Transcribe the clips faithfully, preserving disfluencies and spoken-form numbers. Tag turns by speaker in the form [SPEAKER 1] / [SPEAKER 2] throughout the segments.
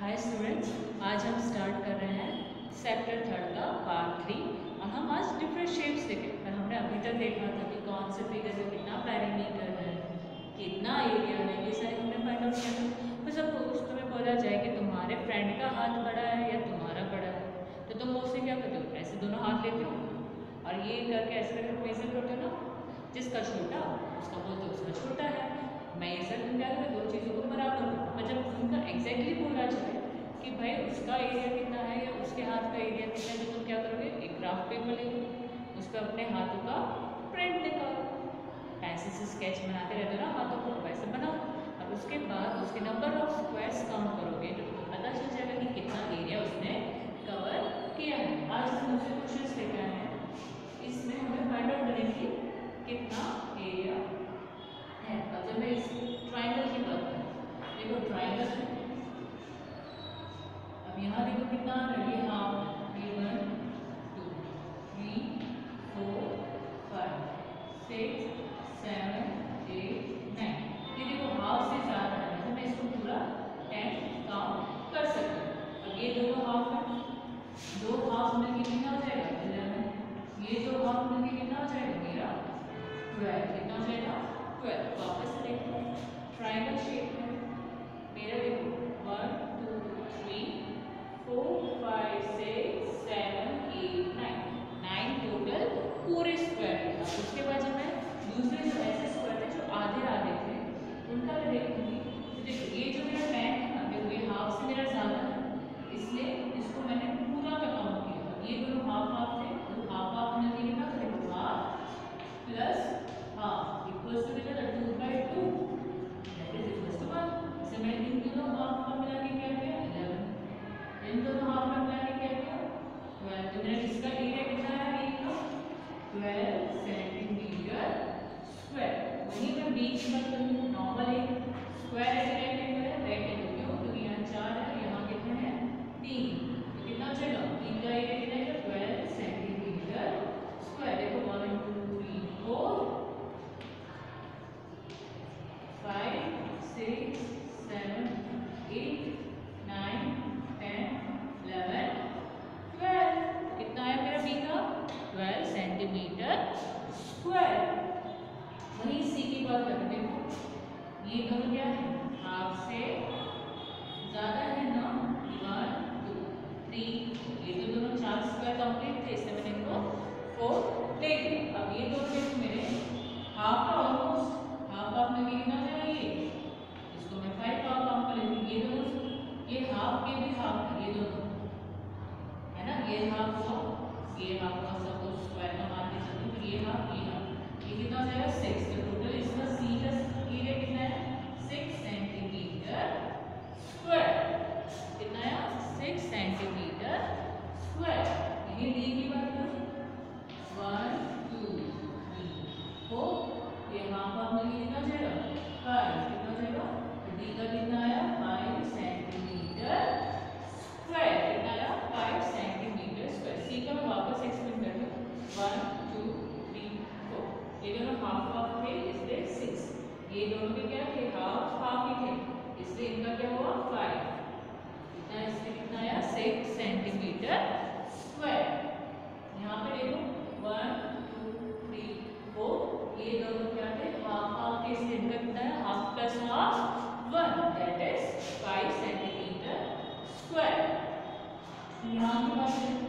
[SPEAKER 1] Hi students, आज हम start कर रहे हैं चैप्टर थर्ड का पार्ट थ्री और हम आज डिफरेंट शेप्स देखें। पर हमने अभी तक देखा था कि कौन से फिगर में कितना पेरीमीटर है, कितना एरिया है, ये सारे हमने फाइंड आउट किया था। तो सपोज तुम्हें बोला जाए कि तुम्हारे फ्रेंड का हाथ बड़ा है या तुम्हारा बड़ा है, तो तुम उससे क्या करते हो? ऐसे दोनों हाथ लेते हो और ये करके ऐसे करके मेजर करते हो ना। जिसका छोटा उसका बोलते हो उसका छोटा है। मैं ये सब तुम क्या करो, दो चीज़ों को बराबर करो। पर जब उनका एग्जैक्टली बोला जाए कि भाई उसका एरिया कितना है या उसके हाथ का एरिया कितना है, तो तुम क्या करोगे? एक ग्राफ पेपर ले उस पर अपने हाथों का प्रिंट निकालो, पेंसिल से स्केच बनाते रहते हो ना हाथों को, वैसे बनाओ। और उसके बाद उसके नंबर ऑफ स्क्वायर्स काउंट करोगे तो तुम्हें पता चल जाएगा कि कितना एरिया उसने कवर किया है। आज हम दूसरे क्वेश्चन लेके आए हैं, इसमें हमें फाइंड आउट करेंगे कितना एरिया है। अब जब मैं इस ट्राइंगल की बात करूँ, देखो ट्राइंगल है, अब यहाँ देखो कितना आ रहा है, ये हाफ, ये one two three four five six seven eight nine, ये देखो हाफ से ज़्यादा है, मतलब मैं इसको पूरा टेन काउंट कर सकती हूँ। अब ये दोनों हाफ है, दो हाफ मिलके कितना हो जाएगा? इलेवन। ये दो हाफ मिलके कितना हो जाएगा मेरा? ट्वेल्व। कितना हो जाएगा? ट्वेल्व। वापस से देखो ट्राइंगल शेप है मेरा, देखो one two three four five six seven eight nine, nine total पूरे स्क्वायर है। उसके बाद जब मैं दूसरे जो ऐसे स्क्वायर थे जो आधे आधे थे उनका मैं देखूंगी, तो देखो ये जो मेरा टेन है ना, देखो ये हाफ से मेरा ज़्यादा है, इसलिए इसको मैंने पूरा का काउंट किया। ये दोनों हाफ हाफ थे, तो हाफ हाफ मिलके कितना, तो देखो half plus half equals to कितना? Two by two, that is equals to one. इसे मैंने इन दोनों हाफ का मिला के क्या किया? इलेवन। इन दोनों हाफ का मिला के क्या किया? ट्वेल्व। तो मेरा इसका एरिया कितना है? ए का ट्वेल्व सेंटीमीटर स्क्वायर। वहीं मैं बी की बात करूँ, नॉर्मल एक स्क्वायर है, रेक्टेंगल है, रेक्टेंगल क्यों? क्योंकि यहाँ चार है, यहाँ कितने हैं? तीन। तो कितना हो जाएगा? तीन का एरिया कितना है? Twelve centimetre square. देखो one two three four five six seven eight nine ten eleven twelve. कितना आया मेरा बी का? Twelve centimetre square. वहीं सी की बात करते, देखो ये दोनों क्या है? हाफ से ज़्यादा है ना, वन टू थ्री, ये तो दोनों चार स्क्वायर कंप्लीट थे, इसलिए मैंने इनको फोर ले लिया। अब ये दोनों देखो मेरे हाफ का ऑलमोस्ट हाफ हाफ में कितना हो जाएगा? ये इसको मैं फाइव का काउंट कर लेती हूँ। ये दोनों ये हाफ के भी हाफ है, ये दोनों है ना, ये हाफ हुआ, ये हाफ हुआ, सपोज स्क्वायर का मान के चलते तो ये हाफ, ये हाफ, ये कितना हो जाएगा? सिक्स। तो टोटल इसका सी का एरिया कितना है? Six centimetre square. कितना है? Six centimetre square. यही डी की बात करूँ, वन टू थ्री फोर, ये हाफ हाफ में कितना हो जाएगा? फाइव। कितना हो जाएगा? डी का कितना आया? Five centimetre square. कितना आया? Five centimetre square. सी का मैं वापस एक्सप्लेन करती हूँ, वन टू थ्री फोर, ये दोनों हाफ हाफ थे इसलिए सिक्स, ये दोनों के क्या थे? हाफ हाफ ही थे, इसलिए इनका क्या हुआ? फाइव। कितना इसलिए कितना आया? Six centimetre square. यहाँ पे देखो वन टू थ्री फोर, ये दोनों क्या थे? हाफ हाफ थे, इसलिए इनका कितना है? Half plus half one, that is five centimetre square. यहाँ की बात करें,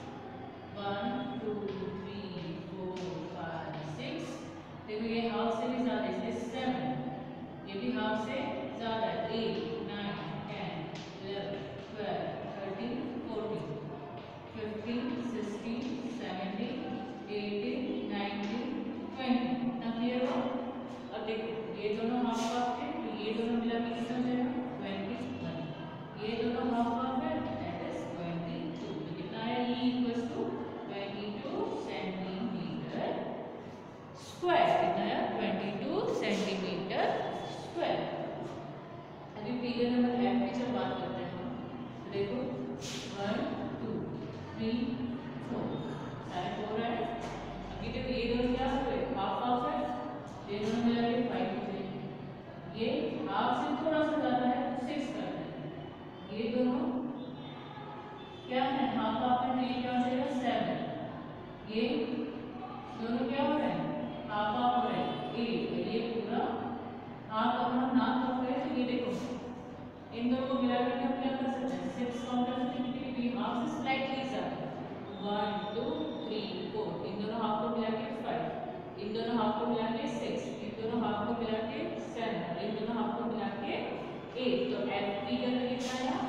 [SPEAKER 1] one two three four five six, देखो ये हाफ से भी ज़्यादा है इसलिए सेवन, ये भी हाफ से ज़्यादा है, eight nine ten eleven twelve thirteen fourteen fifteen sixteen seventeen eighteen nineteen twenty. इतना क्लियर हो? अब देखो ये दोनों हाफ हाफ थे, तो ये दोनों मिला के कितना हो जाएगा? Twenty one. ये दोनों हाफ हाफ है, दैट इज ट्वेंटी टू। तो कितना आया? E equals to twenty two centimetre square. कितना आया? Twenty two centimetre square. अभी फिगर नंबर एफ की जब बात करते हैं हम, तो देखो वन टू थ्री फोर, सारे फोर है। अभी देखो ये दोनों क्या हुए? हाफ हाफ है, ये दोनों मिला के फाइव हो जाएंगे। ये इन दोनों को मिला करके हम क्या कर सकते हैं, सिक्स काउंट कर सकते हैं क्योंकि ये हाफ से स्लाइटली ज्यादा है। वन टू थ्री फोर, इन दोनों हाफ को मिला के फाइव, इन दोनों हाफ को मिला के सिक्स, इन दोनों हाफ को मिला के सेवन, इन दोनों हाफ को मिला के एट। तो एफ फिगर में कितना आया,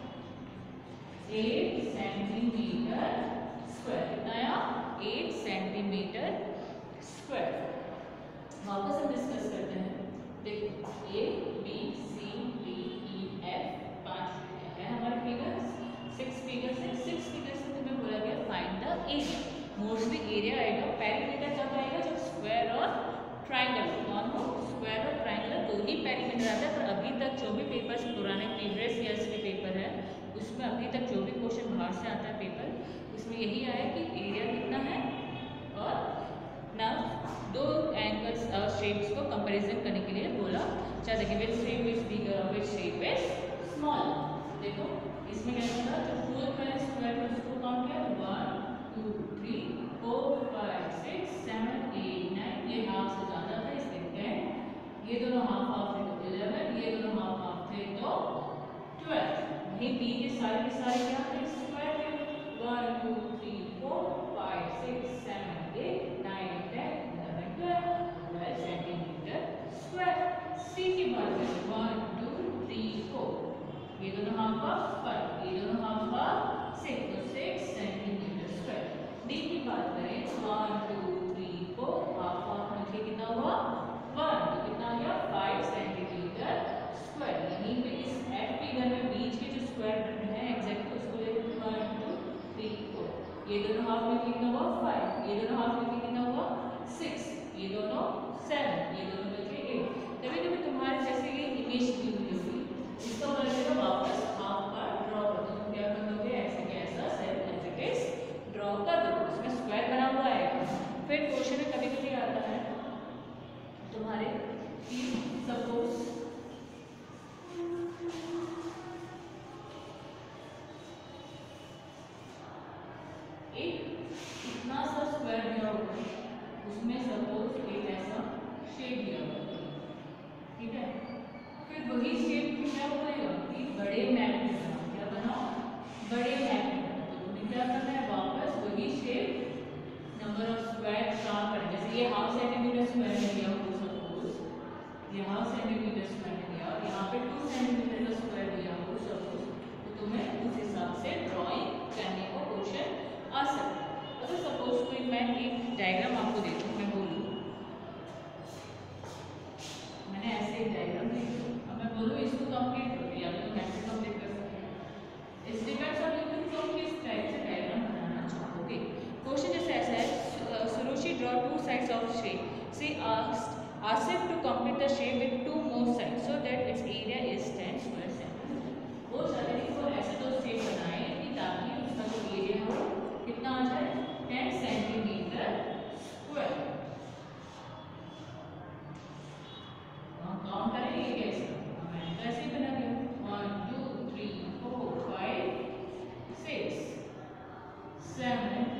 [SPEAKER 1] एट सेंटीमीटर स्क्वायर। कितना आया, एट सेंटीमीटर स्क्वायर। वापस हम डिस्कस करते हैं। देखो A B C D E F पांच है हमारे फिगर्स, सिक्स फिगर्स है। सिक्स फिगर्स से तुम्हें बोला गया find the area. Mostly area आएगा, पेरीमीटर कब आएगा, जब स्क्वायर और ट्राइंगल, कौन हो, स्क्वायर और ट्राइंगल दो ही पेरीमीटर आता है। पर अभी तक जो भी पेपर्स पुराने प्रीवियस ईयर्स के पेपर है उसमें अभी तक जो भी क्वेश्चन बाहर से आता है पेपर, उसमें यही आया कि एरिया कितना है और ना दो एंगल्स और शेप्स को कंपैरिजन करने के लिए बोला चाहे देखिए विच शेप इज बिगर और विच शेप इज स्मॉल। देखो इसमें क्या था, जब फोर्थ मैंने स्क्वायर को उसको काउंट किया, one two three four five six seven eight nine, ये हाफ से ज़्यादा था इसलिए टेन, ये दोनों हाफ हाफ थे तो इलेवन, ये दोनों हाफ हाफ थे तो ट्वेल्व। वहीं बी के सारे के सारे क्या थे, स्क्वायर थे, one two three four five six seven eight nine ten twelve centimetre square. C की बात करें, वन टू थ्री फोर, ये दोनों हाफ हाफ फाइव, ये दोनों हाफ हाफ सिक्स, तो सिक्स सेंटीमीटर स्क्वायर। डी की बात करें, one two three four, half half मिलके कितना हुआ वन, तो कितना आ गया फाइव सेंटीमीटर स्क्वायर। यहीं पे इस एफ फिगर में बीच के जो स्क्वायर है एग्जैक्ट उसको ले लेते हैं, वन टू थ्री फोर, ये दोनों हाफ मिलके कितना हुआ फाइव, ये दोनों हाफ मिलके कितना हुआ सिक्स, ये दोनों सेवन, ये दोनों मिलके एट। कभी कभी तुम्हारे जैसे ये इमेज दी हुई होगी, इसका मतलब वापस हाफ का ड्रॉ कर दो। तुम क्या कर दोगे, ऐसे के ऐसा self as it is draw कर दो, उसमें स्क्वायर बना हुआ है। फिर क्वेश्चन में कभी कभी आता है तुम्हारे कि सपोज एक इतना सा स्क्वायर दिया होगा, उसमें सपोज एक ऐसा शेप दिया होगा, ठीक है। फिर वही शेप में क्या बोलेगा कि बड़े मैप में बनाओ, क्या बनाओ, बड़े मैप में बनाओ। तो तुम्हें क्या करना है, वापस वही शेप नंबर ऑफ स्क्वायर कहाँ पर, जैसे ये हाफ सेंटीमीटर स्क्वायर में दिया हो, सपोज ये हाफ सेंटीमीटर स्क्वायर में दिया और यहाँ पे टू सेंटीमीटर का स्क्वायर दिया हो सपोज, तो तुम्हें उस हिसाब से ड्राइंग करने को क्वेश्चन आ सकता है। अगर सपोज कोई मैं एक डायग्राम आपको दे दूँ, मैं बोलूँ मैंने ऐसे एक डायग्राम दे दूँ, अब मैं बोलूँ इसको कंप्लीट करो या तो मैं ऐसे कंप्लीट कर सकते हैं। इस डिपेंड्स ऑन यू कि तुम किस टाइप से डायग्राम बनाना चाहोगे। क्वेश्चन जैसे ऐसा है, Suruchi draw two sides of shape, she asked Asif to complete the shape with two more sides so that its area is ten square centimeter। वो चाहते हैं कि वो ऐसे दो शेप बनाए कि ताकि उसका जो एरिया हो कितना आ जाए, टेन सेंटीमीटर स्क्वायर। हम काउंट करें ये कैसे, मैंने तो ऐसे ही बना दिया, one two three four five six seven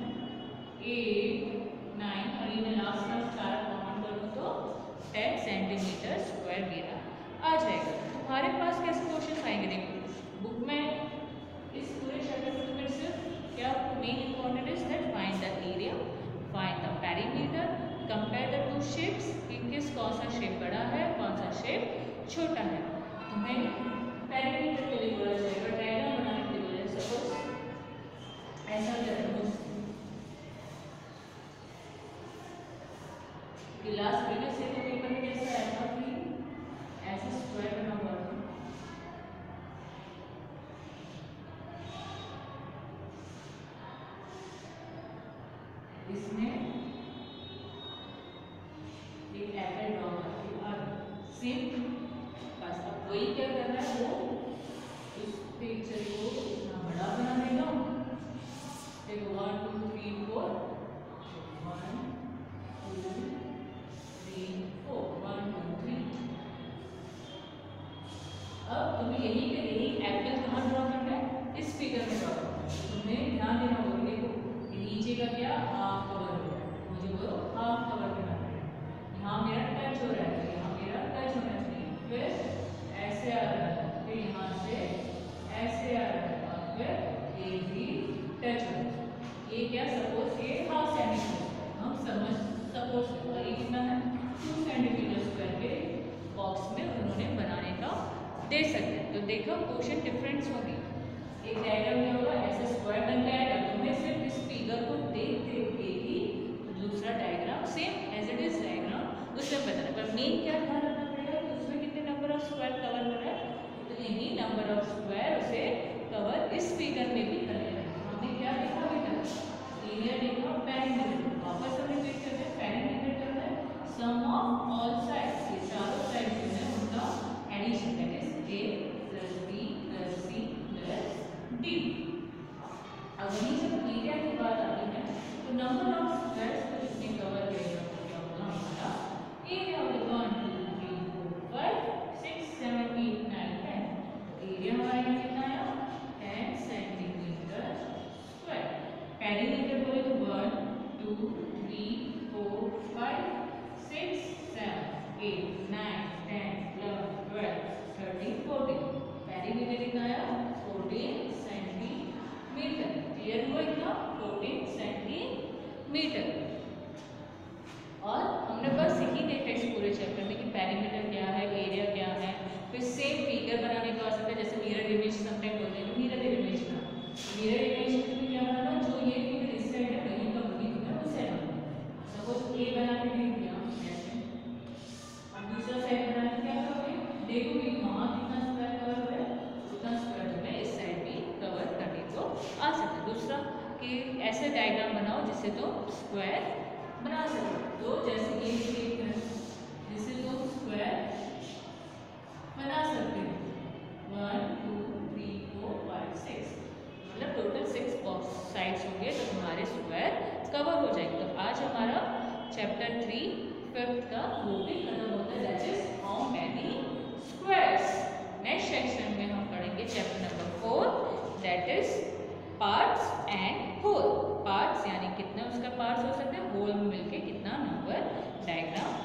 [SPEAKER 1] eight nine, और ये लास्ट का चार काउंट करूँ तो टेन सेंटीमीटर स्क्वायर मेरा आ जाएगा। तुम्हारे पास कैसे क्वेश्चन आएंगे, देखो बुक में इस पूरे चैप्टर में तुम्हें सिर्फ क्या main important is that find the area, find the perimeter, compare the two shapes कि किस कौन सा शेप बड़ा है कौन सा शेप छोटा है। तुम्हें पेरीमीटर के लिए बोला जाएगा, डायग्राम बनाने के लिए बोला जाएगा। सपोज ऐसा करो, लास्ट प्रीवियस ईयर के पेपर में कैसा आया था कि ऐसा स्क्वायर बना हुआ था, इसमें एक एप्पल ड्रॉ करके और सेम बस अब वही क्या कर रहा है, वो इस पिक्चर को इतना बड़ा बना देगा। देखो one two three four, one two अब तुम्हें यही पे यही एप्पल कहाँ ड्रॉ करना है, इस फिगर में ड्रॉ करना है। तुम्हें ध्यान देना होगा, देखो नीचे का क्या हाफ कवर हो रहा है, मुझे वो हाफ कवर करना है, यहाँ मेरा टच हो रहा है, यहाँ मेरा टच होना चाहिए, फिर ऐसे आ रहा है, फिर यहाँ से समझ सपोज करें ये कितना है टू सेंटीमीटर स्क्वायर के बॉक्स में उन्होंने बनाने का दे सकते हैं। तो देखो क्वेश्चन डिफरेंस होगी, एक डायग्राम में होगा ऐसे स्क्वायर बन जाएगा, तुम्हें सिर्फ इस फिगर को देख देख के ही दूसरा diagram same as it is diagram उसमें बताना, पर मेन क्या ध्यान रखना पड़ेगा कि उसमें कितने नंबर ऑफ स्क्वायर कवर हो रहा है, उतने ही नंबर ऑफ स्क्वायर उसे कवर इस फिगर में भी करेगा। हमने क्या देखा बेटा, एरिया देखा, पेरीमीटर, वापस हम रिपीट करते हैं, पेरीमीटर क्या है, सम ऑफ ऑल साइड्स, ये चारों साइड जो है उनका addition, that is A plus B plus C plus D. अब वहीं जब एरिया की बात आती है तो नंबर ऑफ स्क्वायर्स को जितने कवर करेगा तो क्या होगा हमारा एरिया होगा one two three four five six seven eight nine ten. Area हमारे यहाँ कितना आया टेन सेंटीमीटर स्क्वायर। पेरीमीटर बोले तो one two three four five six seven eight nine ten eleven twelve thirteen fourteen. Perimeter कितना आया fourteen centimetre. Clear हुआ इतना फोर्टीन सेंटीमीटर। और हमने बस सीखी थे टेक्स्ट पूरे चैप्टर में कि पेरीमीटर क्या है, एरिया क्या है, फिर सेम फिगर बनाने का आ सकता है, जैसे मिरर इमेज समटाइम बोलते हैं, मिरर इमेज बना, मिरर इमेज में क्या बनाना, जो ये फिगर इस साइड है वहीं का वहीं तुम्हें उस साइड बनाना। सपोज ए बना के लिख दिया ऐसे, अब दूसरा साइड बनाने क्या करोगे, देखोगे वहाँ कितना स्क्वायर कवर हो रहा है, उतना स्क्वायर तुम्हें इस साइड भी कवर करने को आ सकता है। दूसरा कि ऐसे डायग्राम बनाओ जिससे तो स्क्वायर बना सको, तो जैसे ये शेप है जिससे तुम स्क्वायर बना सकते हो, one two three four five six, मतलब टोटल सिक्स बॉक्स साइड्स होंगे तो तुम्हारे स्क्वायर कवर हो जाएंगे। तो आज हमारा चैप्टर थ्री फिफ्थ का वो भी खत्म होता है, that is how many squares. Next section में हम पढ़ेंगे chapter number four, that is parts and whole. Parts यानी कितने उसका पार्ट्स हो सकते हैं, होल में मिलके कितना नंबर डायग्राम